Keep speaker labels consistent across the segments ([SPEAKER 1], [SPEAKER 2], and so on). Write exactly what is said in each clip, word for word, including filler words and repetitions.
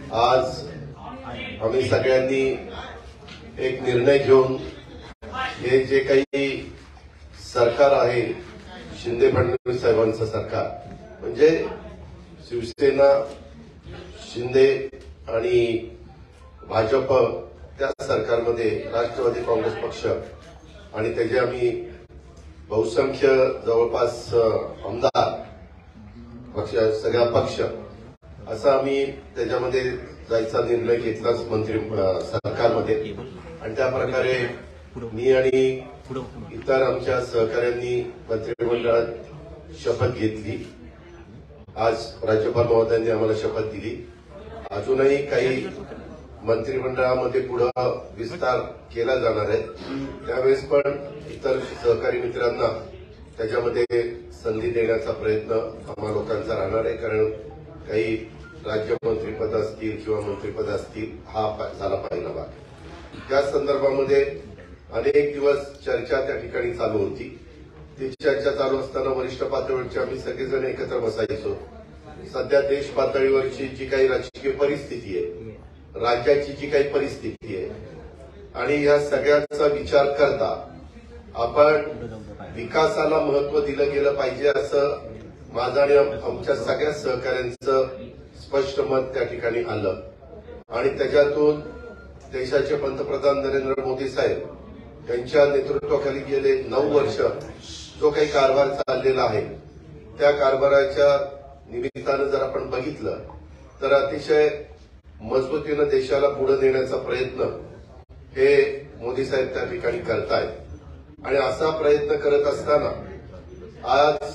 [SPEAKER 1] आज आम्ही सगळ्यांनी एक निर्णय घेऊन हे जे काही सरकार आहे शिंदे फडणवीस साहेबांचं सरकार म्हणजे शिवसेना शिंदे आणि भाजप त्या सरकारमध्ये राष्ट्रवादी काँग्रेस पक्ष आणि त्याचे आम्ही बहुसंख्य जवळपास आमदार पक्ष सगळा पक्ष असा आम्ही त्याच्यामध्ये जायचा निर्णय घेतला मंत्री सरकारमध्ये आणि त्या प्रकारे मी आणि इतर आमच्या सहकाऱ्यांनी मंत्रिमंडळात शपथ घेतली। आज राज्यपाल महोदयांनी आम्हाला शपथ दिली। अजूनही काही मंत्रिमंडळामध्ये पुढे विस्तार केला जाणार आहे, त्यावेळेस पण इतर सहकारी मित्रांना त्याच्यामध्ये संधी देण्याचा प्रयत्न आम्हा लोकांचा राहणार आहे, कारण काही राज्यमंत्रीपद असतील किंवा मंत्रिपद असतील हा झाला पहिला भाग। त्या संदर्भामध्ये अनेक दिवस चर्चा त्या ठिकाणी चालू होती। ती चर्चा चालू असताना वरिष्ठ पातळीवरची आम्ही सगळेजण एकत्र बसायचो। सध्या देश पातळीवरची जी काही राजकीय परिस्थिती आहे, राज्याची जी काही परिस्थिती आहे आणि या सगळ्यांचा विचार करता आपण विकासाला महत्व दिलं गेलं पाहिजे असं माझं आणि आमच्या सगळ्या सहकाऱ्यांचं स्पष्ट मत त्या ठिकाणी आलं आणि त्याच्यातून देशाचे पंतप्रधान नरेंद्र मोदी साहेब यांच्या नेतृत्वाखाली गेले नऊ वर्ष जो काही कारभार चाललेला आहे त्या कारभाराच्या निमित्तानं जर आपण बघितलं तर अतिशय मजबूतीनं देशाला पुढे नेण्याचा प्रयत्न हे मोदी साहेब त्या ठिकाणी करतायत आणि असा प्रयत्न करत असताना आज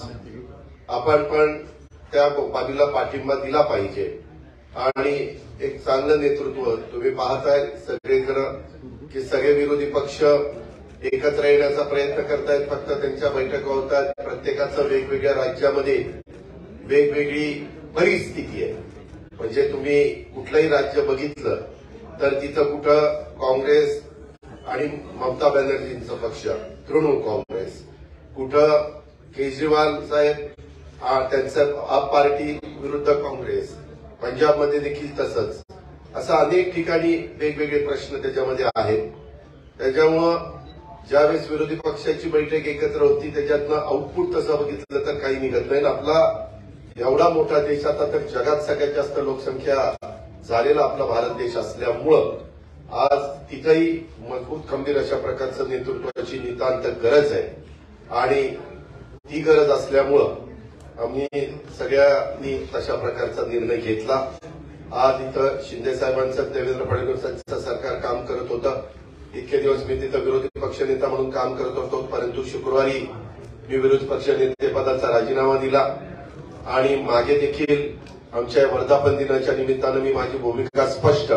[SPEAKER 1] आपण पण त्या बाबीला पाठिंबा दिला पाहिजे आणि एक चांगलं नेतृत्व तुम्ही पाहताय सगळेजण की सगळे विरोधी पक्ष एकत्र येण्याचा प्रयत्न करतायत, फक्त त्यांच्या बैठका होतात। प्रत्येकाचं वेगवेगळ्या राज्यामध्ये वेगवेगळी परिस्थिती आहे, म्हणजे तुम्ही कुठलंही राज्य बघितलं तर तिथं कुठं काँग्रेस आणि ममता बॅनर्जींचा पक्ष तृणमूल काँग्रेस, कुठं केजरीवाल साहेब त्यांचं आप पार्टी विरुद्ध काँग्रेस, पंजाबमध्ये देखील तसंच, असं अनेक ठिकाणी वेगवेगळे प्रश्न त्याच्यामध्ये आहेत। त्याच्यामुळं ज्यावेळेस विरोधी पक्षाची बैठक एकत्र होती त्याच्यातनं आउटपुट तसं बघितलं तर काही निघत नाही। आपला एवढा मोठा देश, आता तर जगात सगळ्यात जास्त लोकसंख्या झालेला आपला भारत देश असल्यामुळं आज तिथेही मजबूत खंबीर अशा प्रकारचं नेतृत्वाची नितांत गरज आहे आणि ती गरज असल्यामुळं आम्ही सगळ्यांनी तशा प्रकारचा निर्णय घेतला। आज इथं शिंदे साहेबांचं देवेंद्र फडणवीसांचं सरकार काम करत होतं, इतके दिवस मी तिथं विरोधी पक्षनेता म्हणून काम करत होतो, परंतु शुक्रवारी मी विरोधी पक्षनेतेपदाचा राजीनामा दिला आणि मागे देखील आमच्या वर्धापन दिनाच्या निमित्तानं मी माझी भूमिका स्पष्ट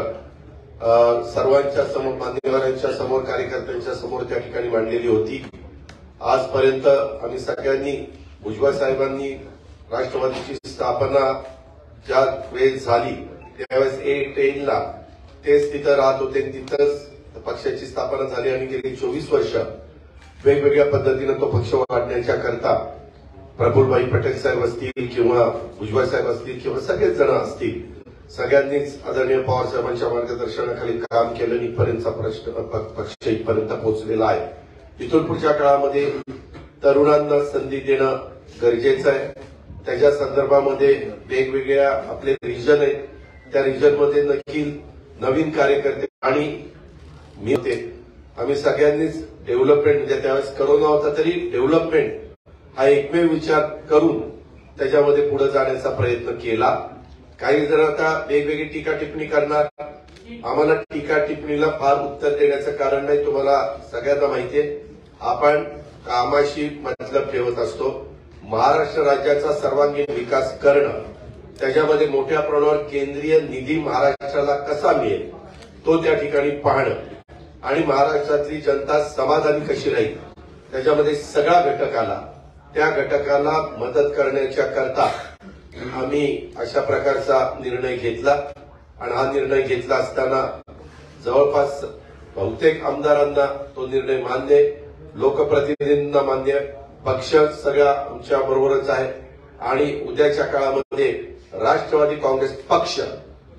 [SPEAKER 1] सर्वांच्या समोर, मान्यवरांच्या समोर, कार्यकर्त्यांच्या समोर त्या ठिकाणी मांडलेली होती। आजपर्यंत आम्ही सगळ्यांनी भुजबळ साहेबांनी राष्ट्रवादीची स्थापना ज्या वेळेस झाली त्यावेळेस ए टेनला तेच तिथं राहत होते, तिथंच पक्षाची स्थापना झाली आणि गेली चोवीस वर्ष वेगवेगळ्या पद्धतीनं तो पक्ष वाढण्याच्या करता प्रफुल्लभाई पटेल साहेब असतील किंवा भुजबळ साहेब असतील किंवा सगळेच जण असतील, सगळ्यांनीच आदरणीय पवार साहेबांच्या मार्गदर्शनाखाली काम केलं। इथपर्यंतचा प्रश्न पक्ष इथपर्यंत पोहोचलेला आहे। इथून पुढच्या काळामध्ये तरुणांना संधी देणं गरजेचं आहे। त्याच्या संदर्भामध्ये वेगवेगळ्या आपले रिजन आहेत, त्या रिजनमध्ये नक्की नवीन कार्यकर्ते आणि मी होते, आम्ही सगळ्यांनीच डेव्हलपमेंट, म्हणजे त्यावेळेस करोना होता तरी डेव्हलपमेंट हा एकमेव विचार करून त्याच्यामध्ये पुढे जाण्याचा प्रयत्न केला। काही जण आता वेगवेगळी टीका टिप्पणी करणार, आम्हाला टीका टिप्पणीला फार उत्तर देण्याचं कारण नाही। तुम्हाला सगळ्यांना माहितीये आपण कामाशी मतलब ठेवत असतो। महाराष्ट्र राज्याचा सर्वांगीण विकास करणं, त्याच्यामध्ये मोठ्या प्रमाणावर केंद्रीय निधी महाराष्ट्राला कसा मिळेल तो त्या ठिकाणी पाहणं आणि महाराष्ट्रातली जनता समाधानी कशी राहील त्याच्यामध्ये सगळा घटक आला, त्या घटकाला मदत करण्याच्या करता आम्ही अशा प्रकारचा निर्णय घेतला आणि हा निर्णय घेतला असताना जवळपास बहुतेक आमदारांना तो निर्णय मान्य, लोकप्रतिनिधींना मान्य, पक्ष सगळ्या आमच्या बरोबरच आहे आणि उद्याच्या काळामध्ये राष्ट्रवादी काँग्रेस पक्ष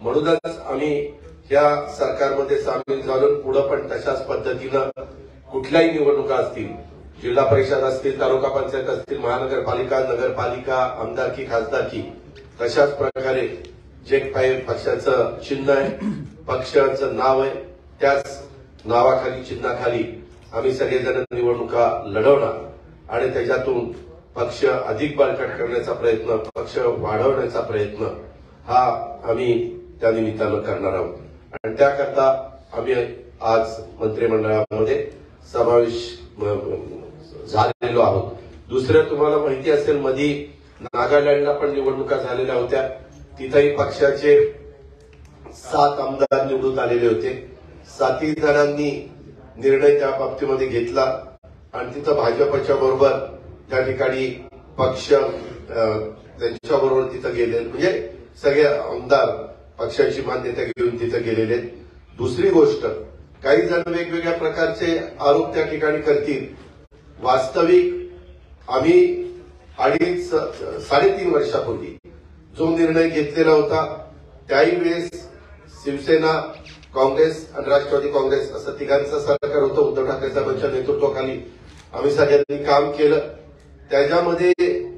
[SPEAKER 1] म्हणूनच आम्ही या सरकारमध्ये सामील झालो. पुढे पण तशाच पद्धतीनं कुठल्याही निवडणुका असतील, जिल्हा परिषद असतील, तालुका पंचायत असतील, महानगरपालिका, नगरपालिका, आमदारकी, खासदारकी, तशाच प्रकारे जे काही पक्षाचं चिन्ह आहे, पक्षाचं नाव आहे, त्याच नावाखाली, चिन्हाखाली आम्ही सगळेजण निवडणुका लढवणार आणि त्याच्यातून पक्ष अधिक बळकट करण्याचा प्रयत्न, पक्ष वाढवण्याचा प्रयत्न हा आम्ही त्या निमित्तानं करणार आहोत. आणि त्याकरता आम्ही आज मंत्रिमंडळामध्ये समावेश झालेलो आहोत. दुसरं तुम्हाला माहिती असेल, मधी नागालँडला पण निवडणुका झालेल्या होत्या. तिथेही पक्षाचे सात आमदार निवडून आलेले होते. सातही जणांनी निर्णय त्या बाबतीमध्ये घेतला आणि तिथं भाजपच्या बरोबर त्या ठिकाणी पक्ष त्यांच्याबरोबर तिथं गेले, म्हणजे सगळे आमदार पक्षाची मान्यता घेऊन तिथं गेलेले. दुसरी गोष्ट, काही जण वेगवेगळ्या प्रकारचे आरोप त्या ठिकाणी करतील. वास्तविक आम्ही अडीच साडेतीन वर्षापूर्वी जो निर्णय घेतलेला होता, त्याही वेळेस शिवसेना, काँग्रेस आणि राष्ट्रवादी काँग्रेस असं तिघांचं सरकार होतं. उद्धव ठाकरे साहेबांच्या नेतृत्वाखाली आम्ही सगळ्यांनी काम केलं. त्याच्यामध्ये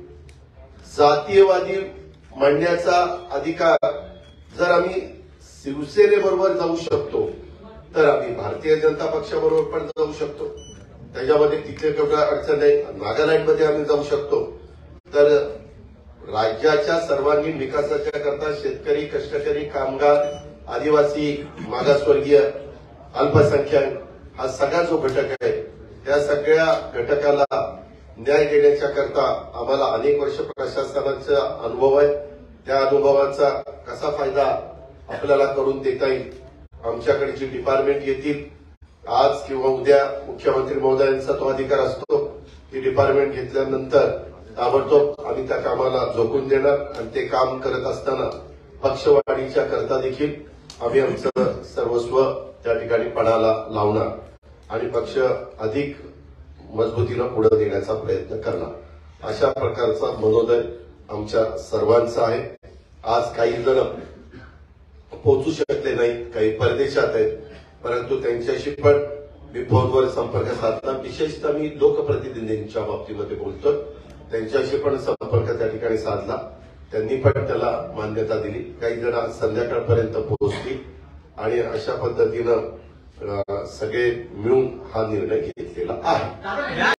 [SPEAKER 1] जातीयवादी म्हणण्याचा अधिकार जर आम्ही शिवसेनेबरोबर जाऊ शकतो, तर आम्ही भारतीय जनता पक्षाबरोबर पण जाऊ शकतो. त्याच्यामध्ये तिथे कुठं अडचण नाही. नागालँडमध्ये आम्ही जाऊ शकतो. तर राज्याच्या सर्वांगीण विकासाच्या करता शेतकरी, कष्टकरी, कामगार, आदिवासी, मागासवर्गीय, अल्पसंख्याक हा सगळा जो घटक आहे, त्या सगळ्या घटकाला न्याय देण्याच्या करता आम्हाला अनेक वर्ष प्रशासनाचा अनुभव आहे. त्या अनुभवाचा कसा फायदा आपल्याला करून देता येईल, आमच्याकडे जी डिपार्टमेंट येतील, आज किंवा उद्या मुख्यमंत्री महोदयांचा तो अधिकार असतो, ती डिपार्टमेंट घेतल्यानंतर ताबडतोब आम्ही त्या कामाला झोकून देणार आणि ते काम करत असताना पक्षवाढीच्या करता देखील आम्ही आमचं सर्वस्व त्या ठिकाणी पणाला लावणार आणि पक्ष अधिक मजबूतीनं पुढे देण्याचा प्रयत्न करणार. अशा प्रकारचा मनोदय आमच्या सर्वांचा आहे. आज काही जण पोहोचू शकले नाहीत, काही परदेशात आहेत, परंतु त्यांच्याशी पण मी फोनवर संपर्क साधला. विशेषतः मी लोकप्रतिनिधींच्या बाबतीमध्ये बोलतो, त्यांच्याशी पण संपर्क त्या ठिकाणी साधला. त्यांनी पण त्याला मान्यता दिली. काही जण आज संध्याकाळपर्यंत पोहोचतील आणि अशा पद्धतीनं सगळे मिळून हा निर्णय घेतलेला आहे.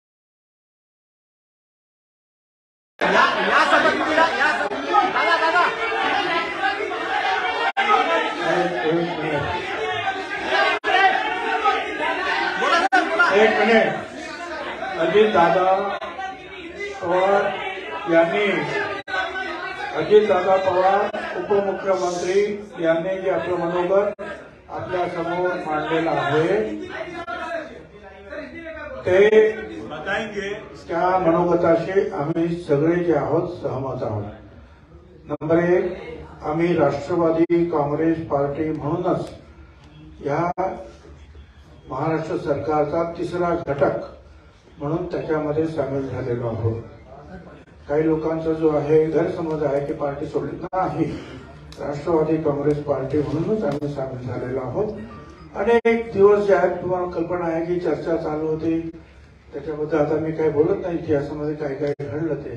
[SPEAKER 2] एक मिनिट. अजित दादा पवार यांनी अजित दादा पवार उपमुख्यमंत्री यांनी जे आपलं मनोगत आपल्या समोर मांडलेलं आहे ते त्या मनोगताशी आम्ही सगळे जे आहोत सहमत आहोत. नंबर एक, आम्ही राष्ट्रवादी काँग्रेस पार्टी म्हणूनच या महाराष्ट्र सरकारचा तिसरा घटक म्हणून त्याच्यामध्ये सामील झालेलो आहोत. काही लोकांचा जो आहे गैरसमज आहे की पार्टी सोडली नाही, राष्ट्रवादी काँग्रेस पार्टी म्हणूनच आम्ही सामील झालेलो आहोत. अनेक दिवस जे आहेत तुम्हाला कल्पना आहे की चर्चा चालू होती, त्याच्याबद्दल आता मी काही बोलत नाही इतिहासामध्ये काय काय घडलं ते.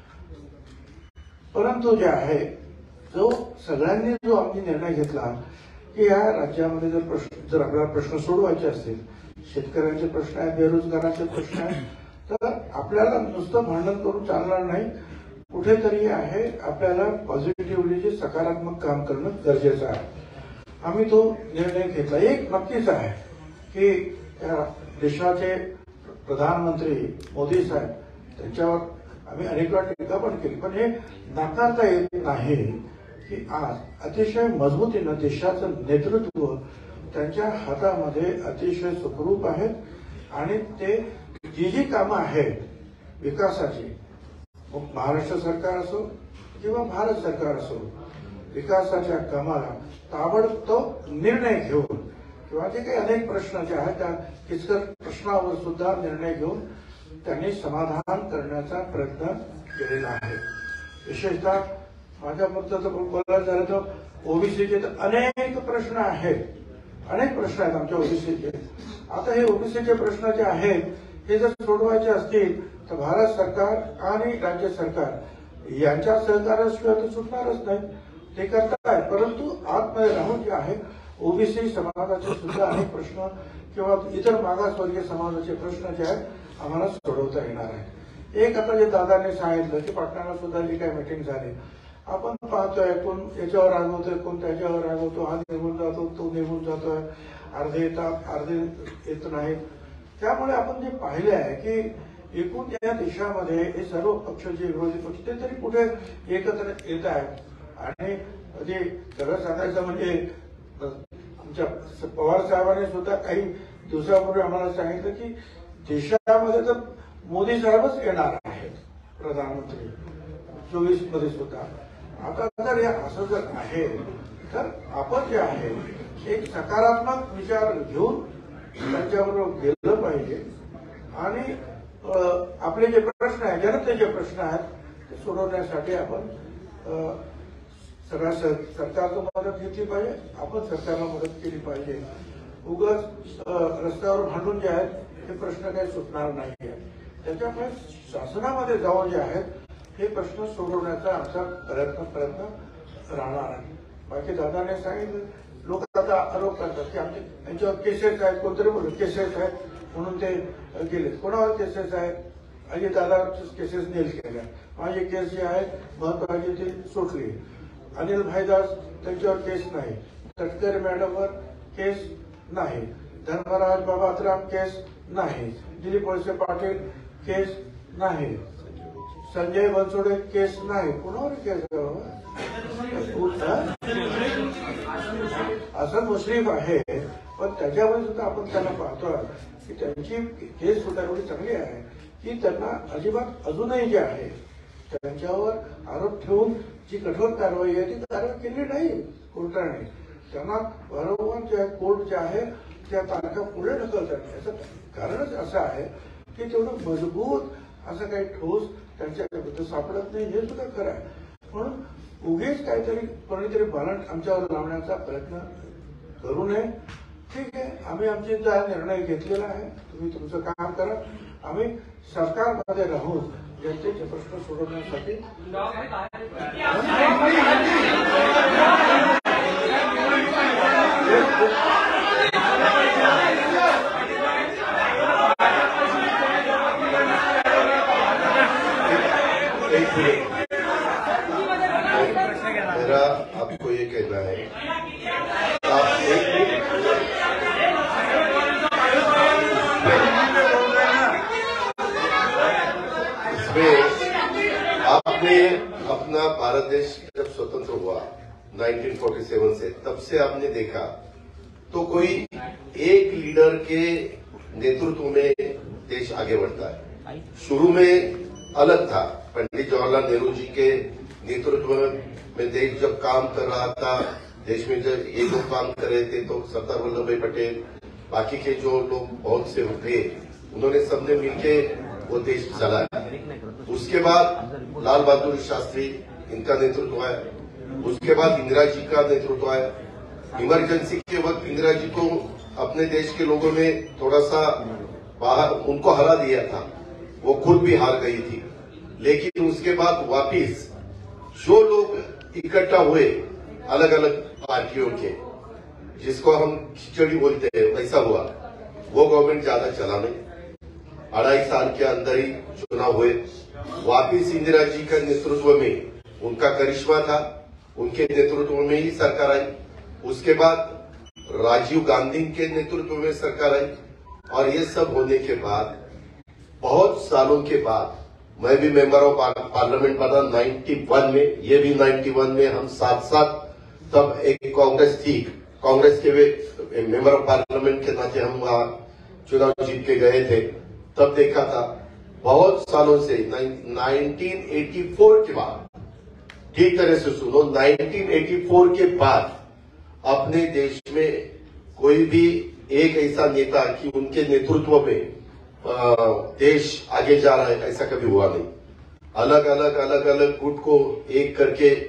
[SPEAKER 2] परंतु जे आहे जो सगळ्यांनी जो आम्ही निर्णय घेतला की या राज्यामध्ये जर प्रश्न जर आपल्याला प्रश्न सोडवायचे असतील, शेतकऱ्यांचे प्रश्न आहेत, बेरोजगाराचे प्रश्न आहेत, तर आपल्याला नुसतं भांडण करून चालणार नाही. कुठेतरी आहे आपल्याला पॉझिटिव्हली जे सकारात्मक काम करणं गरजेचं आहे. आम्ही तो निर्णय घेतला. एक नक्कीच आहे की त्या देशाचे प्रधानमंत्री मोदी साहेब त्यांच्यावर आम्ही अनेक वेळा टीका पण केली, पण हे नाकारता येत नाही की आज अतिशय मजबूतीनं देशाचं नेतृत्व त्यांच्या हातामध्ये अतिशय सुखरूप आहेत आणि ते जी जी कामं आहेत विकासाची, मग महाराष्ट्र सरकार असो किंवा भारत सरकार असो, विकासाच्या कामाला ताबडतोब निर्णय घेऊन किंवा जे काही अनेक प्रश्न जे आहेत त्या किचकट प्रश्नावर सुद्धा निर्णय घेऊन त्यांनी समाधान करण्याचा प्रयत्न केलेला आहे. विशेषतः माझ्या पुरतं तर बोलायचं झालं तर ओबीसीचे तर अनेक प्रश्न आहेत, अनेक प्रश्न आहेत आमच्या ओबीसीचे. आता हे ओबीसीचे प्रश्न जे आहेत हे जर सोडवायचे असतील तर भारत सरकार आणि राज्य सरकार यांच्या सहकार्याशिवाय तर सुटणारच नाही. ते करताय, परंतु आतमध्ये राहून जे आहे ओबीसी समाजाचे सुद्धा अनेक प्रश्न किंवा इतर मागासवर्गीय समाजाचे प्रश्न जे आहेत आम्हाला सोडवता येणार आहे. एक आता जे दादाने सांगितलं की पाटणाला सुद्धा जी काही मीटिंग झाली, आपण पाहतोय कोण याच्यावर रागवतोय, कोण त्याच्यावर रागवतो, हा निघून जातो, तो निघून जातोय, अर्धे येतात अर्धे येत नाहीत. त्यामुळे आपण जे पाहिले आहे की एकूण या देशामध्ये हे सर्व पक्ष जे विरोधी पक्ष ते तरी कुठे एकत्र येत आहेत. आणि म्हणजे खरं सांगायचं म्हणजे आमच्या पवार साहेबांनी सुद्धा काही दिवसापूर्वी आम्हाला सांगितलं की देशामध्ये तर मोदी साहेबच येणार आहेत प्रधानमंत्री चोवीस मध्ये सुद्धा. आता जर हे असं जर आहे तर आपण जे आहे एक सकारात्मक विचार घेऊन त्यांच्याबरोबर गेलं पाहिजे आणि आपले जे प्रश्न आहेत, जनतेचे प्रश्न आहेत ते सोडवण्यासाठी आपण सगळ्या सरकारला मदत घेतली पाहिजे, आपण सरकारला मदत केली पाहिजे. उगाच रस्त्यावर भांडून जे आहेत हे प्रश्न काही सुटणार नाही आहे. त्याच्यामुळे शासनामध्ये जाऊन जे आहेत हे प्रश्न सोडवण्याचा आमचा प्रयत्न प्रयत्न राहणार आहे. बाकी दादाने सांगितलं, लोक आता आरोप करतात की आमचे यांच्यावर केसेस आहेत, कोणतरी बोलत केसेस आहेत म्हणून ते गेले. कोणावर केसेस आहेत? आणि दादा केसेस नील केल्या. माझी केस जी आहे महत्वाची ती सुटली. अनिल भाईदास त्यांच्यावर केस नाही, तटकरे मॅडमवर केस नाही, धर्मराज बाबात्राम केस नाही, दिलीप वळसे पाटील केस नाही, संजय बनसोडे केस नाही. कुणावर केस? असं मुश्रीफ आहे, पण त्याच्यावर सुद्धा आपण त्यांना पाहतोय की त्यांची केस सुद्धा एवढी चांगली आहे की त्यांना अजिबात अजूनही जे आहे त्यांच्यावर आरोप ठेवून जी कठोर कारवाई आहे ती कारवाई केली नाही कोर्टाने. त्यांना वारंवार जे कोर्ट जे आहे त्या तारखा पुढे ढकलतात. याचं कारणच असं आहे की तेवढं मजबूत असं काही ठोस त्यांच्याबद्दल सापडत नाही, हे सुद्धा खरं आहे. म्हणून उगीच काहीतरी कोणीतरी बालंट आमच्यावर लावण्याचा प्रयत्न करू नये. ठीक आहे, आम्ही आमचे जो निर्णय घेतलेला आहे, तुम्ही तुमचं काम करा. आम्ही सरकारमध्ये राहून जनतेचे प्रश्न सोडवण्यासाठी
[SPEAKER 1] मेरा आपको ये कहना है, आप एक आपने अपना भारत देश जब स्वतंत्र हुआ उन्नीस सौ सैंतालीस से, तब से आपने देखा तो कोई एक लीडर के नेतृत्व में देश आगे बढ़ता है. शुरू में अलग था, पंडित जवाहरलाल नेहरू जी के नेतृत्व में देश जब काम कर रहा था, देश में जब ये लोग काम कर रहे थे तो सरदार वल्लभ भाई पटेल, बाकी के जो लोग बहुत से थे, उन्होंने सबने मिलके वो देश चलाया. उसके बाद लाल बहादुर शास्त्री, इनका नेतृत्व आया. उसके बाद इंदिरा जी का नेतृत्व आया. इमरजेंसी के वक्त इंदिरा जी को अपने देश के लोगों ने थोड़ा सा बाहर उनको हरा दिया था, वो खुद भी हार गई थी. लेकिन उसके बाद वापिस जो लोग इकट्ठा हुए अलग अलग पार्टियों के, जिसको हम खिचड़ी बोलते हैं, वैसा हुआ. वो गवर्नमेंट ज्यादा चला नहीं, अढ़ाई साल के अंदर ही चुनाव हुए. वापिस इंदिरा जी का नेतृत्व में, उनका करिश्मा था, उनके नेतृत्व में ही सरकार आई. उसके बाद राजीव गांधी के नेतृत्व में सरकार आई. और ये सब होने के बाद बहुत सालों के बाद मैं भी मेंबर ऑफ पार्लियामेंट बना इक्यानवे में, ये भी इक्यानवे में, हम साथ साथ. तब एक कांग्रेस थी, कांग्रेस के मेंबर ऑफ पार्लियामेंट के नाते हम वहां चुनाव जीत के गए थे. तब देखा था बहुत सालों से उन्नीस सौ चौरासी के बाद, ठीक तरह से सुनो, उन्नीस सौ चौरासी के बाद अपने देश में कोई भी एक ऐसा नेता कि उनके नेतृत्व में देश आगे जा रहा है, ऐसा कभी हुआ नहीं. अलग अलग अलग अलग गुट को एक करके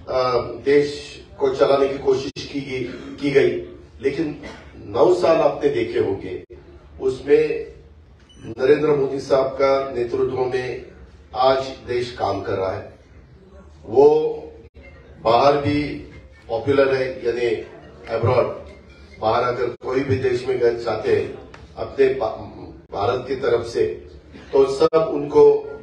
[SPEAKER 1] देश को चलाने की कोशिश की गई की गई लेकिन नौ साल आपने देखे होंगे, उसमें नरेंद्र मोदी साहब का नेतृत्व में आज देश काम कर रहा है। वो बाहर भी पॉपुलर है, यानी अब्रॉड, बाहर अगर कोई भी देश में गए चाहते हैं अपने भारत की तरफ से, तो सब उनको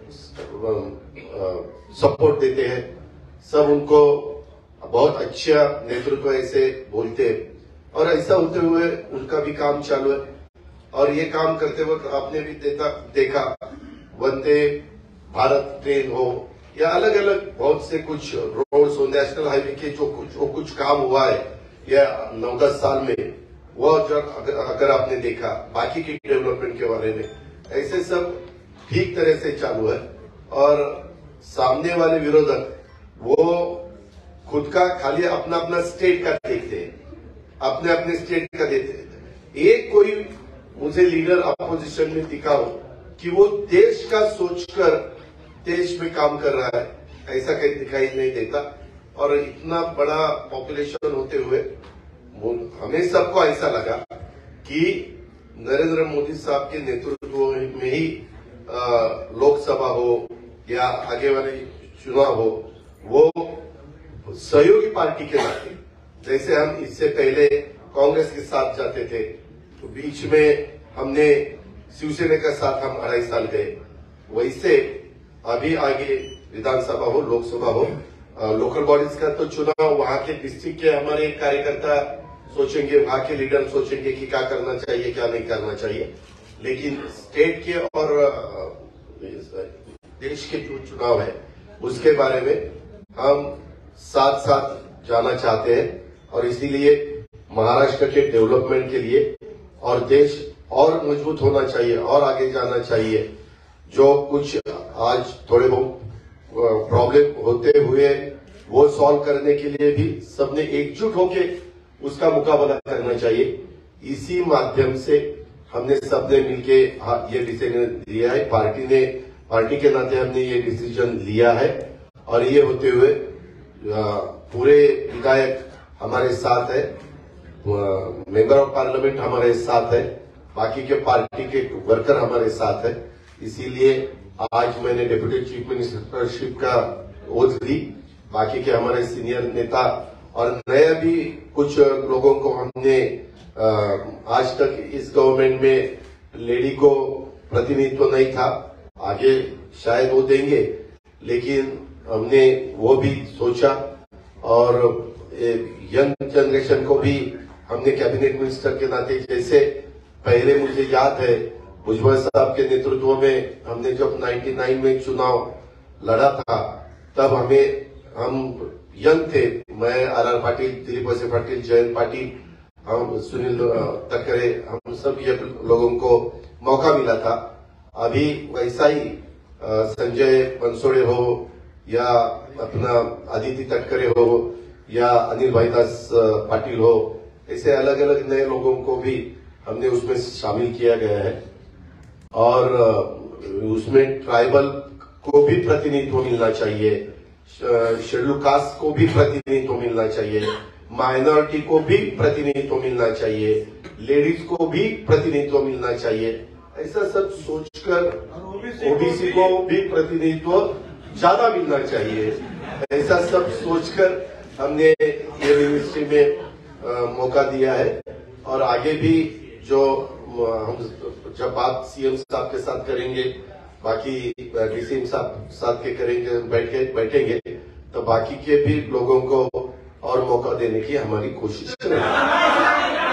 [SPEAKER 1] सपोर्ट देते हैं, सब उनको बहुत अच्छा नेतृत्व ऐसे बोलते हैं। और ऐसा होते हुए उनका भी काम चालू है। और ये काम करते वक्त आपने भी देता, देखा वंदे भारत ट्रेन हो या अलग अलग बहुत से कुछ रोड्स हो, नेशनल हाईवे के जो कुछ जो कुछ काम हुआ है या नौ दस साल में, वो जब अगर, अगर आपने देखा बाकी की डेवलपमेंट के बारे में, ऐसे सब ठीक तरह से चालू है। और सामने वाले विरोधक वो खुद का खाली अपना अपना स्टेट का देखते हैं, अपने अपने स्टेट का देखते हैं। एक कोई मुझे लीडर अपोजिशन में दिखा हो कि वो देश का सोचकर देश में काम कर रहा है, ऐसा कहीं दिखाई नहीं देता। और इतना बड़ा पॉपुलेशन होते हुए हमें सबको ऐसा लगा कि नरेंद्र मोदी साहब के नेतृत्व में ही लोकसभा हो या आगे वाले चुनाव हो, वो सहयोगी पार्टी के नाते, जैसे हम इससे पहले कांग्रेस के साथ जाते थे तो बीच में हमने शिवसेना के साथ हम अढ़ाई साल गए, वैसे अभी आगे विधानसभा हो, लोकसभा हो, लोकल बॉडीज का तो चुनाव वहां के डिस्ट्रिक्ट के हमारे कार्यकर्ता सोचेंगे, वहां के लीडर सोचेंगे कि क्या करना चाहिए क्या नहीं करना चाहिए। लेकिन स्टेट के और देश के जो चुनाव है उसके बारे में हम साथ साथ जाना चाहते हैं। और इसीलिए महाराष्ट्र के डेवलपमेंट के लिए और देश और मजबूत होना चाहिए और आगे जाना चाहिए। जो कुछ आज थोड़े बहुत प्रॉब्लम होते हुए वो सॉल्व करने के लिए भी सबने एकजुट होके उसका मुकाबला करना चाहिए। इसी माध्यम से हमने सबने मिलके ये डिसीजन लिया है, पार्टी ने पार्टी के नाते हमने ये डिसीजन लिया है। और ये होते हुए पूरे विधायक हमारे साथ है, मेंबर ऑफ पार्लियामेंट हमारे साथ है, बाकी के पार्टी के वर्कर हमारे साथ है। इसीलिए आज मैंने डिप्यूटी चीफ मिनिस्टरशिप का ओथ ली। बाकी के हमारे सीनियर नेता और नया भी कुछ लोगों को हमने आज तक इस गवर्नमेंट में लेडी को प्रतिनिधित्व नहीं था, आगे शायद वो देंगे, लेकिन हमने वो भी सोचा। और यंग जनरेशन को भी हमने कैबिनेट मिनिस्टर के नाते, जैसे पहले मुझे याद है भुजबल साहब के नेतृत्व में हमने जब निन्यानवे में चुनाव लड़ा था, तब हमें हम यंग थे, मैं आर आर पाटिल, दिलीप वळसे पाटिल, जयंत पाटिल, हम सुनील तटकरे, हम सब ये लोगों को मौका मिला था। अभी वैसा ही संजय बनसोड़े हो या अपना आदित्य तटकरे हो या अनिल भाईदास पाटिल हो, ऐसे अलग अलग नए लोगों को भी हमने उसमें शामिल किया गया है। और उसमें ट्राइबल को भी प्रतिनिधित्व मिलना चाहिए, शेड्यूल कास्ट को भी प्रतिनिधित्व मिलना चाहिए, माइनॉरिटी को भी प्रतिनिधित्व मिलना चाहिए, लेडीज को भी प्रतिनिधित्व मिलना चाहिए। ऐसा सब सोचकर ओबीसी को भी प्रतिनिधित्व ज्यादा मिलना चाहिए, ऐसा सब सोचकर हमने ये मिनिस्ट्री में आ, मौका दिया है। और आगे भी जो हम जब बात सीएम साहब के साथ करेंगे, बाकी डीसीएम साहब साथ के करेंगे, बैठे बैठेंगे तो बाकी के भी लोगों को और मौका देने की हमारी कोशिश करेंगे।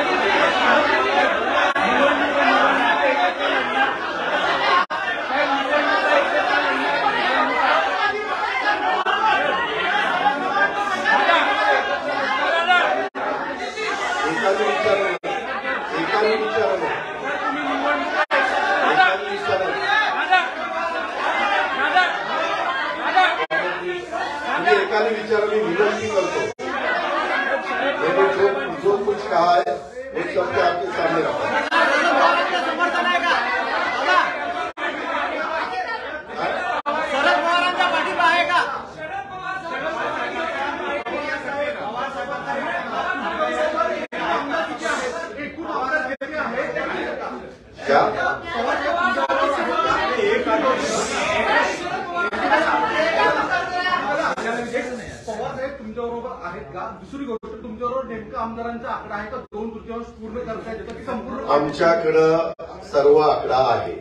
[SPEAKER 1] एकाने विचाराने विनंती करतो, मैंने जो जो कुछ कहा है वो सबके आपके सामने रखा।
[SPEAKER 3] समर्थन आहे का? शरद पवारांचा पाठिंबा आहे का?
[SPEAKER 1] क्या
[SPEAKER 4] पवार साहेब तुमच्याबरोबर आहेत का? दुसरी गोष्ट, तुमच्याबरोबर नेमका आमदारांचा आकडा आहे का? दोन तृतीयांश पूर्ण करता येतं की संपूर्ण?
[SPEAKER 1] आमच्याकडं सर्व आकडा आहे.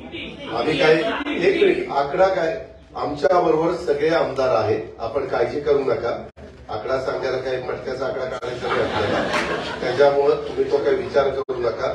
[SPEAKER 1] आम्ही काय एक मिनिट आकडा काय आमच्या बरोबर सगळे आमदार आहेत. आपण काळजी करू नका. आकडा सांगायला काही पटक्याचा आकडा काढायचा नाही आपल्याला. त्याच्यामुळे तुम्ही तो काही विचार करू नका.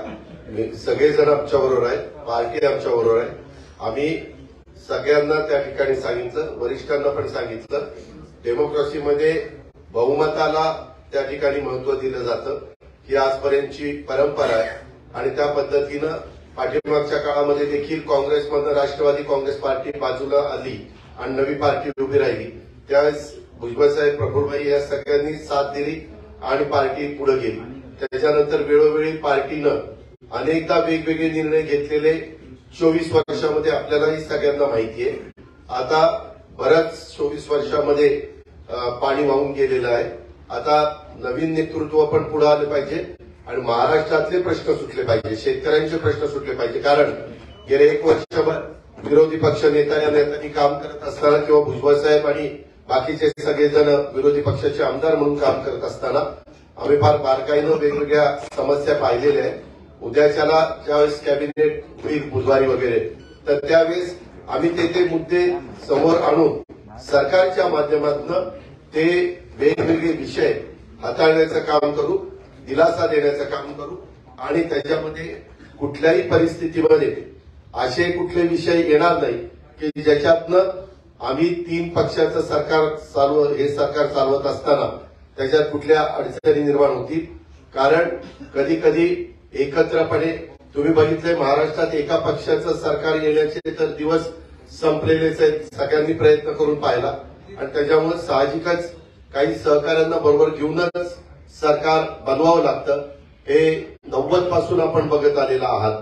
[SPEAKER 1] सगळेजण आमच्या बरोबर आहेत. पार्टी आमच्या बरोबर आहे. आम्ही सगळ्यांना त्या ठिकाणी सांगितलं, वरिष्ठांना पण सांगितलं. डेमोक्रेसीमध्ये बहुमताला त्या ठिकाणी महत्व दिलं जातं ही आजपर्यंतची परंपरा आहे आणि त्या पद्धतीनं पाठीमागच्या काळामध्ये देखील काँग्रेसमधनं राष्ट्रवादी काँग्रेस पार्टी बाजूला आली आणि नवी पार्टी उभी राहिली. त्यावेळेस भुजबळसाहेब, प्रफुल्लभाई या सगळ्यांनी साथ दिली आणि पार्टी पुढे गेली. त्याच्यानंतर वेळोवेळी पार्टीनं अनेकदा वेगवेगळे निर्णय घेतलेले चोवीस वर्षामध्ये आपल्यालाही सगळ्यांना माहिती आहे. आता बऱ्याच चोवीस वर्षामध्ये पाणी वाहून गेलेलं आहे. आता नवीन नेतृत्व पण पुढे आलं पाहिजे आणि महाराष्ट्रातले प्रश्न सुटले पाहिजे, शेतकऱ्यांचे प्रश्न सुटले पाहिजे. कारण गेले एक वर्षभर विरोधी पक्ष नेता या नेत्यांनी काम करत असताना किंवा भुजबळसाहेब आणि बाकीचे सगळेजण विरोधी पक्षाचे आमदार म्हणून काम करत असताना आम्ही फार बारकाईनं वेगवेगळ्या समस्या पाहिलेल्या आहेत. उद्याच्याला ज्यावेळेस कॅबिनेट होईल बुधवारी वगैरे, तर त्यावेळेस आम्ही ते ते मुद्दे समोर आणून सरकारच्या माध्यमातून ते वेगवेगळे विषय हाताळण्याचं काम करू, दिलासा देण्याचं काम करू आणि त्याच्यामध्ये कुठल्याही परिस्थितीमध्ये असे कुठले विषय येणार नाही की ज्याच्यातनं आम्ही तीन पक्षाचं सरकार चालव हे सरकार चालवत असताना त्याच्यात कुठल्या अडचणी निर्माण होतील. कारण कधी कधी एकत्रपणे तुम्ही बघितलंय महाराष्ट्रात एका पक्षाचं सरकार येण्याचे तर दिवस संपलेलेच आहेत. सगळ्यांनी प्रयत्न करून पाहिला आणि त्याच्यामुळे साहजिकच काही सहकाऱ्यांना बरोबर घेऊनच सरकार बनवावं लागतं. हे नव्वद पासून आपण बघत आलेलं आहात.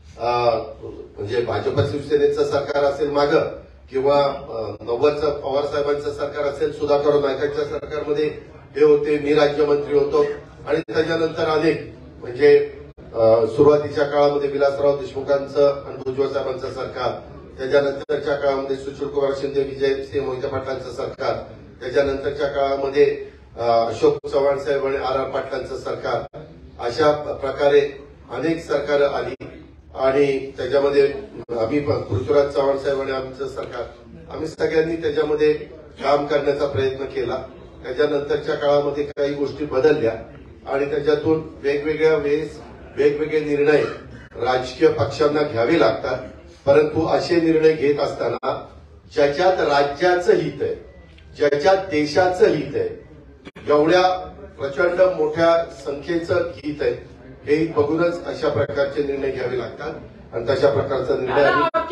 [SPEAKER 1] म्हणजे भाजप शिवसेनेचं सरकार असेल मागं किंवा नव्वदचं पवार साहेबांचं सरकार असेल, सुधाकर नायकांच्या सरकारमध्ये हे होते, मी राज्यमंत्री होतो आणि त्याच्यानंतर अनेक म्हणजे सुरुवातीच्या काळामध्ये विलासराव देशमुखांचं आणि भुजबळ साहेबांचं सरकार, त्याच्यानंतरच्या काळामध्ये सुशीलकुमार शिंदे, विजयसिंह मोहिते पाटलांचं सरकार, त्याच्यानंतरच्या काळामध्ये अशोक चव्हाण साहेब आणि आर आर पाटलांचं सरकार, अशा प्रकारे अनेक सरकार आली आणि त्याच्यामध्ये आम्ही पृथ्वीराज चव्हाण साहेब आणि आमचं सरकार, आम्ही सगळ्यांनी त्याच्यामध्ये काम करण्याचा प्रयत्न केला. त्याच्यानंतरच्या काळामध्ये काही गोष्टी बदलल्या आणि त्याच्यातून वेगवेगळ्या वेळेस वेगवेगळे निर्णय राजकीय पक्षांना घ्यावे लागतात. परंतु असे निर्णय घेत असताना ज्याच्यात राज्याचं हित आहे, ज्याच्यात देशाचं हित आहे, एवढ्या प्रचंड मोठ्या संख्येचं हित आहे, हे बघूनच अशा प्रकारचे निर्णय घ्यावे लागतात आणि तशा प्रकारचा निर्णय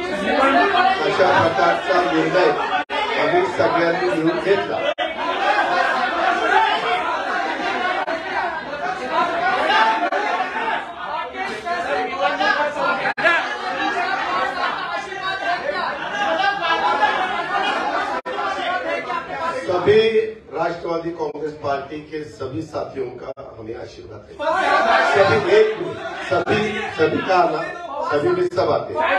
[SPEAKER 1] अशा प्रकारचा निर्णय आम्ही सगळ्यांनी मिळून घेतला. सभी राष्ट्रवादी कांग्रेस पार्टी के सभी साथियों का हमें आशीर्वाद है. सभी एक सभी सभी का आना, सभी में सब आते हैं.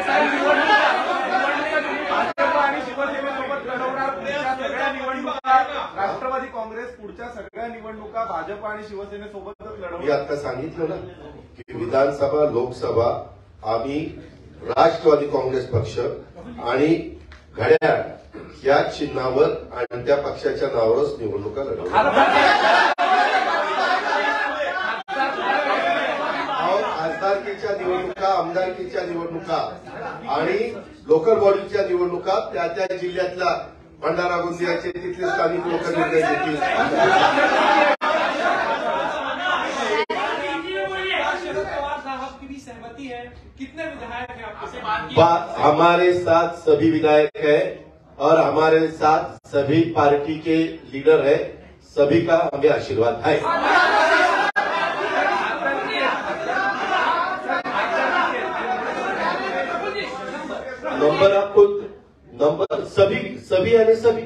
[SPEAKER 4] राष्ट्रवादी काँग्रेस पुढच्या सगळ्या निवडणुका भाजप आणि शिवसेनेसोबतच लढवणार.
[SPEAKER 1] मी आता सांगितलं ना की विधानसभा, लोकसभा आम्ही राष्ट्रवादी काँग्रेस पक्ष आणि घड्याळ या चिन्हावर आणि त्या पक्षाच्या नावावरच निवडणुका लढवणार. खासदारकीच्या निवडणुका, आमदारकीच्या निवडणुका आणि लोकल बॉडीच्या निवडणुका त्या त्या जिल्ह्यातल्या भंडारा गोंदियाचे तिथले स्थानिक लोक निर्णय घेतील.
[SPEAKER 4] कितने विधायक हैं आपके साथ?
[SPEAKER 1] हमारे साथ सभी विधायक है और हमारे साथ सभी पार्टी के लीडर है. सभी का हमें आशीर्वाद है. नंबर आपको नंबर सभी सभी यानी सभी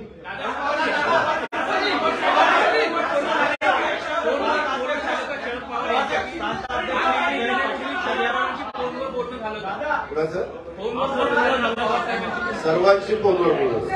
[SPEAKER 1] सर्वांशी फोनवर बोलत.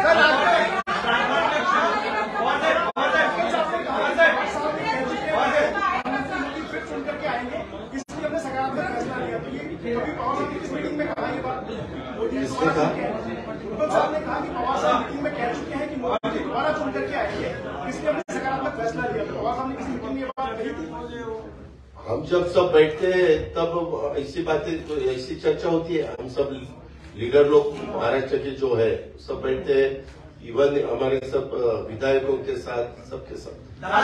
[SPEAKER 2] किसने कहा?
[SPEAKER 4] मुगल साहब ने कहा कि पवार साहब मीटिंग में कह चुके हैं कि मोदी जी दोबारा चुन करके आएंगे, इसलिए हमने सकारात्मक फैसला लिया. पवार साहब ने किसी मीटिंग में ये बात कही थी?
[SPEAKER 1] हम जब सब बैठते हैं तब ऐसी बातें, ऐसी चर्चा होती है. हम सब लीडर लोग महाराष्ट्र के जो है सब बैठते हैं, इवन हमारे सब विधायकों के साथ, सबके साथ.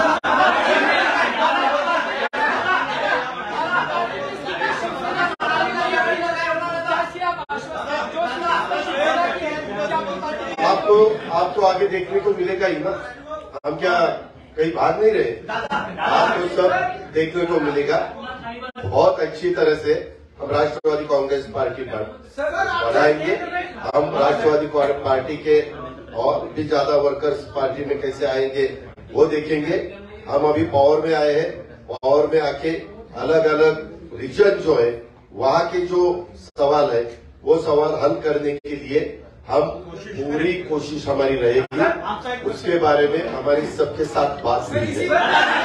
[SPEAKER 1] आपको आपको आगे देखने को मिलेगा ही ना. हम क्या कहीं भाग नहीं रहे. आपको सब देखने को मिलेगा. बहुत अच्छी तरह से हम राष्ट्रवादी कांग्रेस पार्टी बढ़ाएंगे. हम राष्ट्रवादी पार्टी के और भी ज्यादा वर्कर्स पार्टी में कैसे आएंगे वो देखेंगे. हम अभी पावर में आए हैं. पावर में आके अलग अलग रीजन जो है वहां के जो सवाल है वो सवाल हल करने के लिए हम पूरी कोशिश हमारी रहेगी. उसके बारे में हमारी सबके साथ बात हुई है.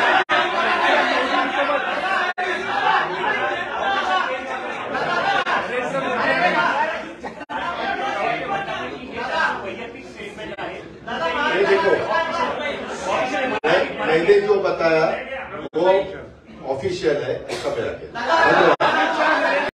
[SPEAKER 1] ये देखो, मैंने जो बताया वो ऑफिशियल है, ऐसा मेरा कहना. धन्यवाद.